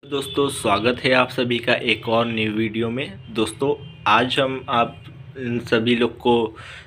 दोस्तों स्वागत है आप सभी का एक और न्यू वीडियो में। दोस्तों आज हम आप इन सभी लोग को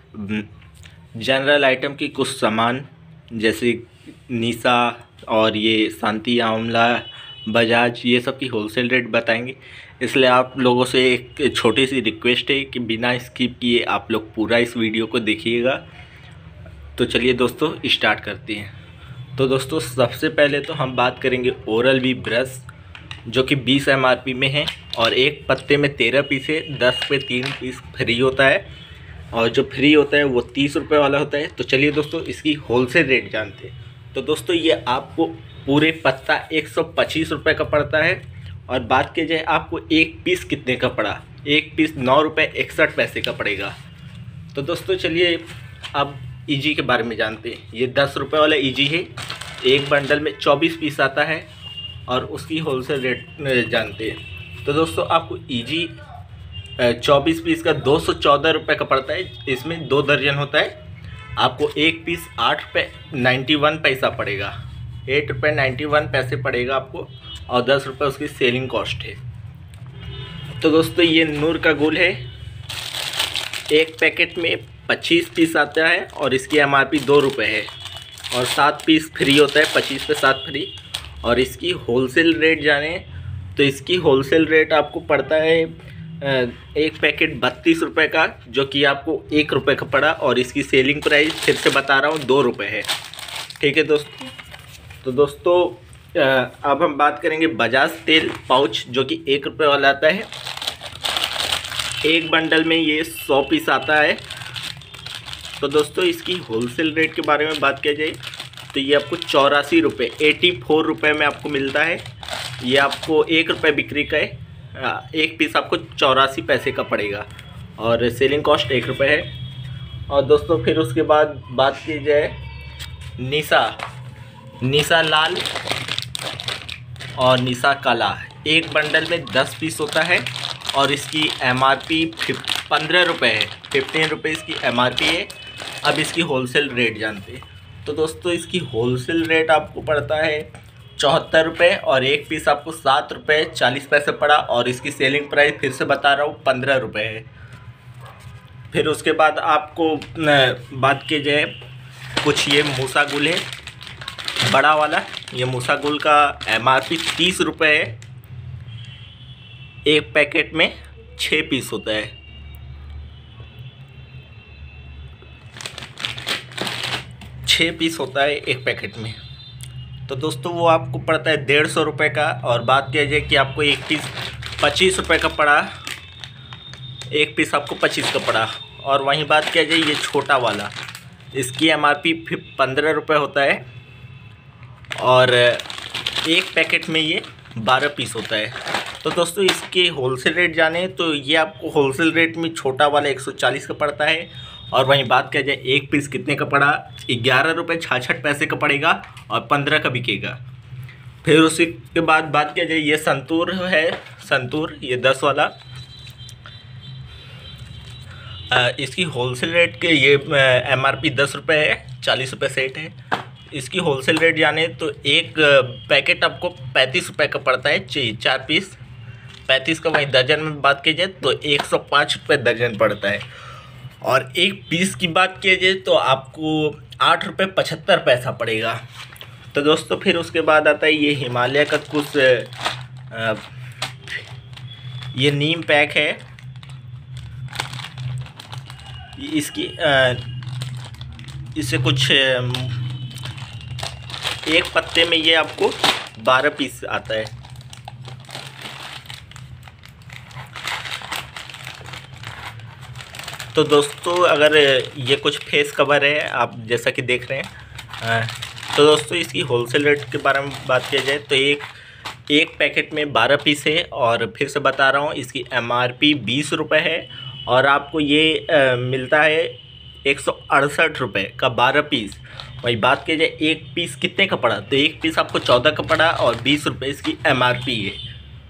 जनरल आइटम की कुछ सामान जैसे निशा और ये शांति आंवला बजाज ये सब की होलसेल रेट बताएंगे। इसलिए आप लोगों से एक छोटी सी रिक्वेस्ट है कि बिना स्किप किए आप लोग पूरा इस वीडियो को देखिएगा। तो चलिए दोस्तों स्टार्ट करते हैं। तो दोस्तों सबसे पहले तो हम बात करेंगे ओरल बी ब्रश जो कि 20 MRP में है और एक पत्ते में 13 पीस है। 10 पे 3 पीस फ्री होता है और जो फ्री होता है वो 30 रुपये वाला होता है। तो चलिए दोस्तों इसकी होलसेल रेट जानते हैं। तो दोस्तों ये आपको पूरे पत्ता 125 रुपये का पड़ता है। और बात की जाए आपको एक पीस कितने का पड़ा, एक पीस 9 रुपये 61 पैसे का पड़ेगा। तो दोस्तों चलिए अब ईजी के बारे में जानते हैं। ये 10 रुपये वाला ईजी है, एक बंडल में 24 पीस आता है और उसकी होलसेल रेट जानते हैं। तो दोस्तों आपको ईजी 24 पीस का 214 रुपये का पड़ता है। इसमें 2 दर्जन होता है। आपको एक पीस 8 रुपये 91 पैसा पड़ेगा, 8 रुपये 91 पैसे पड़ेगा आपको और 10 रुपये उसकी सेलिंग कॉस्ट है। तो दोस्तों ये नूर का गुल है, एक पैकेट में 25 पीस आता है और इसकी MRP 2 रुपये है और 7 पीस फ्री होता है, 25 पे 7 फ्री। और इसकी होलसेल रेट जाने तो इसकी होलसेल रेट आपको पड़ता है एक पैकेट 32 रुपये का जो कि आपको 1 रुपये का पड़ा और इसकी सेलिंग प्राइस फिर से बता रहा हूँ 2 रुपये है। ठीक है दोस्तों। तो दोस्तों अब हम बात करेंगे बजाज तेल पाउच जो कि 1 रुपये वाला आता है। एक बंडल में ये 100 पीस आता है। तो दोस्तों इसकी होलसेल रेट के बारे में बात किया जाए तो ये आपको 84 रुपये 84 रुपये में आपको मिलता है। ये आपको 1 रुपये बिक्री का है, एक पीस आपको 84 पैसे का पड़ेगा और सेलिंग कॉस्ट 1 रुपये है। और दोस्तों फिर उसके बाद बात की जाए निशा लाल और निशा काला, एक बंडल में 10 पीस होता है और इसकी MRP 15 रुपये है, 15 रुपये इसकी MRP है। अब इसकी होलसेल रेट जानते हैं। तो दोस्तों इसकी होलसेल रेट आपको पड़ता है 74 रुपये और एक पीस आपको 7 रुपये 40 पैसे पड़ा और इसकी सेलिंग प्राइस फिर से बता रहा हूँ 15 रुपये है। फिर उसके बाद आपको बात की जाए कुछ ये मूसा गुल है बड़ा वाला, ये मूसा गुल का MRP 30 रुपये है। एक पैकेट में 6 पीस होता है। पीस होता है एक पैकेट में। तो दोस्तों वो आपको पड़ता है 150 रुपये का। और बात किया जाए कि आपको एक पीस 25 रुपये का पड़ा, एक पीस आपको 25 का पड़ा। और वहीं बात किया जाए ये छोटा वाला, इसकी MRP 15 रुपये होता है और एक पैकेट में ये 12 पीस होता है। तो दोस्तों इसके होलसेल रेट जाने तो ये आपको होलसेल रेट में छोटा वाला 140 का पड़ता है। और वहीं बात किया जाए एक पीस कितने का पड़ा, 11 रुपये 66 पैसे का पड़ेगा और 15 का बिकेगा। फिर उसी के बाद बात किया जाए ये संतूर है, संतूर ये 10 वाला, इसकी होलसेल रेट के ये MRP 10 रुपये है, 40 रुपये सेट है। इसकी होलसेल रेट जाने तो एक पैकेट आपको 35 रुपये का पड़ता है, 4 पीस 35 का। वहीं दर्जन में बात की जाए तो 105 रुपये दर्जन पड़ता है। और एक पीस की बात की जाए तो आपको 8 रुपये 75 पैसा पड़ेगा। तो दोस्तों फिर उसके बाद आता है ये हिमालय का कुछ ये नीम पैक है। इसकी इससे कुछ एक पत्ते में ये आपको 12 पीस आता है। तो दोस्तों अगर ये कुछ फेस कवर है आप जैसा कि देख रहे हैं, तो दोस्तों इसकी होलसेल रेट के बारे में बात किया जाए तो एक पैकेट में 12 पीस है और फिर से बता रहा हूँ इसकी MRP 20 रुपये है और आपको ये मिलता है 168 रुपये का 12 पीस। वही बात की जाए एक पीस कितने का पड़ा तो एक पीस आपको 14 का पड़ा और 20 रुपये इसकी MRP है।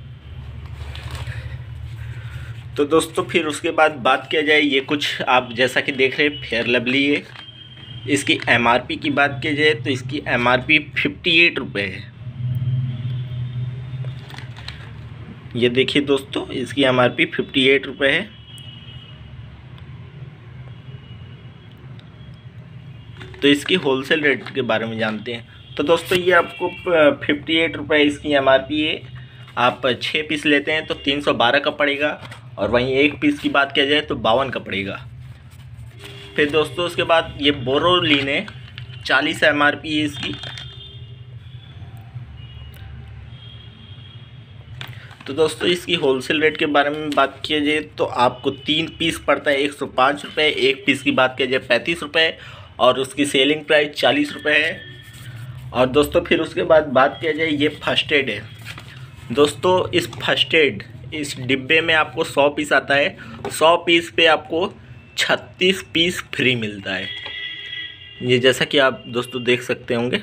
तो दोस्तों फिर उसके बाद बात किया जाए ये कुछ आप जैसा कि देख रहे हैं फेयर लवली है। इसकी MRP की बात की जाए तो इसकी MRP 58 रुपये है। ये देखिए दोस्तों, इसकी MRP 58 रुपये है। तो इसकी होलसेल रेट के बारे में जानते हैं। तो दोस्तों ये आपको 58 रुपये इसकी MRP है। आप 6 पीस लेते हैं तो 312 का पड़ेगा, और वहीं 1 पीस की बात किया जाए तो 52 का पड़ेगा। फिर दोस्तों उसके बाद ये बोरोलिन है, 40 MRP है इसकी। तो दोस्तों इसकी होलसेल रेट के बारे में बात किया जाए तो आपको 3 पीस पड़ता है 105 रुपये, 1 पीस की बात किया जाए 35 रुपये, और उसकी सेलिंग प्राइस 40 रुपये है। और दोस्तों फिर उसके बाद बात किया जाए, ये फर्स्ट एड है। दोस्तों इस फर्स्ट एड इस डिब्बे में आपको 100 पीस आता है। 100 पीस पे आपको 36 पीस फ्री मिलता है। ये जैसा कि आप दोस्तों देख सकते होंगे,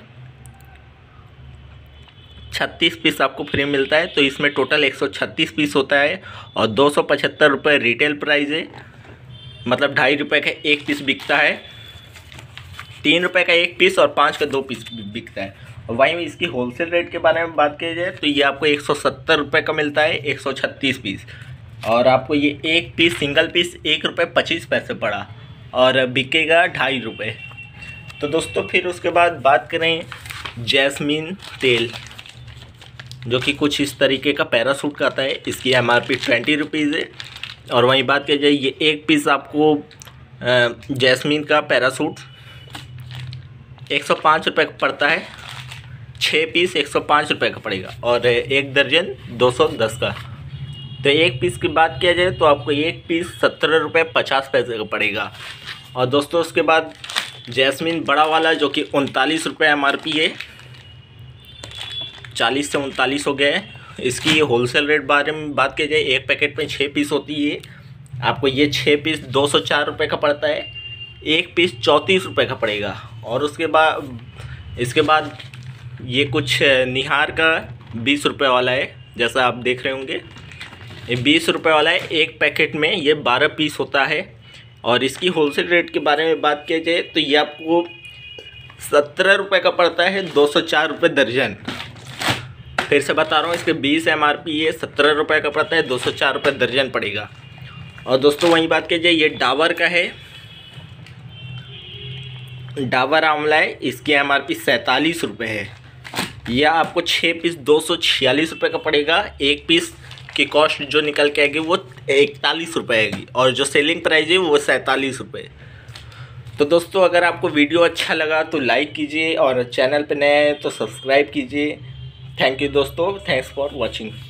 36 पीस आपको फ्री मिलता है। तो इसमें टोटल 136 पीस होता है, और 275 रुपये रिटेल प्राइस है। मतलब 2.5 रुपये का 1 पीस बिकता है, 3 रुपये का 1 पीस और 5 का 2 पीस बिकता है। और वहीं इसकी होलसेल रेट के बारे में बात की जाए तो ये आपको 170 रुपये का मिलता है 136 पीस, और आपको ये 1 पीस सिंगल पीस 1 रुपये 25 पैसे पड़ा, और बिकेगा 2.5 रुपये। तो दोस्तों फिर उसके बाद बात करें जैस्मीन तेल, जो कि कुछ इस तरीके का पैरासूट का आता है। इसकी MRP 20 रुपीज़ है। और वहीं बात की जाए, ये 1 पीस आपको जैस्मीन का पैरासूट 105 रुपये का पड़ता है। 6 पीस 105 रुपये का पड़ेगा, और 1 दर्जन 210 का। तो 1 पीस की बात किया जाए तो आपको 1 पीस 17 रुपये 50 पैसे का पड़ेगा। और दोस्तों उसके बाद जैस्मीन बड़ा वाला, जो कि 39 रुपये MRP है, 40 से 39 हो गया है। इसकी होलसेल रेट बारे में बात की जाए, 1 पैकेट में 6 पीस होती है। आपको ये 6 पीस 204 रुपये का पड़ता है। 1 पीस 34 रुपये का पड़ेगा। और इसके बाद ये कुछ निहार का 20 रुपये वाला है, जैसा आप देख रहे होंगे। ये 20 रुपये वाला है। 1 पैकेट में ये 12 पीस होता है। और इसकी होलसेल रेट के बारे में बात किया जाए तो ये आपको 17 रुपये का पड़ता है, 204 रुपये दर्जन। फिर से बता रहा हूँ, इसके 20 MRP है, 17 रुपये का पड़ता है, 204 रुपये दर्जन पड़ेगा। और दोस्तों वहीं बात की जाए, ये डाबर का है, डाबर आंवला है। इसकी MRP 47 रुपये है। यह आपको 6 पीस 246 रुपये का पड़ेगा। 1 पीस की कॉस्ट जो निकल के आएगी वो 41 रुपये आएगी, और जो सेलिंग प्राइस है वो 47 रुपये। तो दोस्तों अगर आपको वीडियो अच्छा लगा तो लाइक कीजिए, और चैनल पे नए हैं तो सब्सक्राइब कीजिए। थैंक यू दोस्तों, थैंक्स फॉर वॉचिंग।